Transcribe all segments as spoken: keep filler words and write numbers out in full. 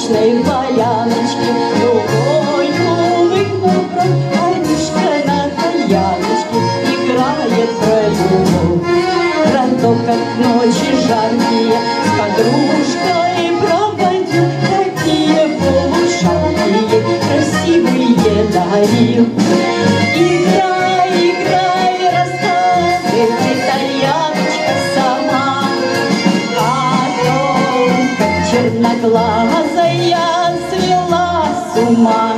солнечной поляночке, другой улыбку парнишка на таяночке играет про любовь, про то, как ночи жаркие с подружкой проводил, такие полушаркие красивые дарил. Играй, играй, рассказывай, таяночка сама о том, как черноглазая свела с ума.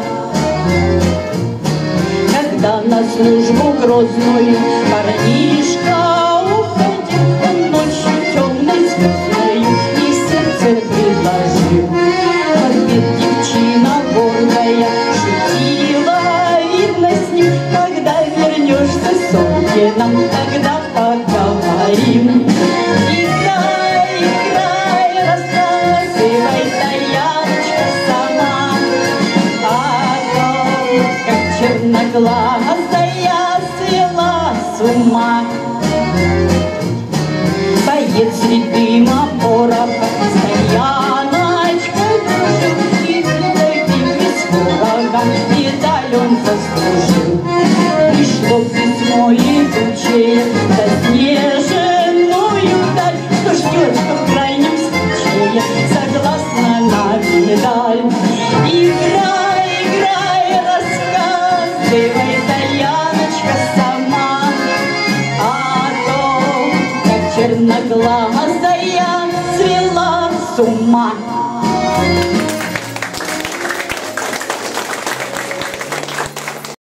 Когда на службу грозную парнишка уходил, он ночью темной звездною и сердце предложил. В ответ девчина гордая шутила, видно с ним, когда вернешься с орденом, тогда поговорим. Играй, играй, рассказывай, таяночка сама о том, как черноглазая свела с ума. Боец среди мапоров стояночкой дружил, и таким бесворогом медаль он заслужил. Пришло письмо летучее, заснеженную даль, что ждет, что в крайнем случае согласна на медаль. Играй, играй, рассказывай, таяночка сама о том, как черноглазая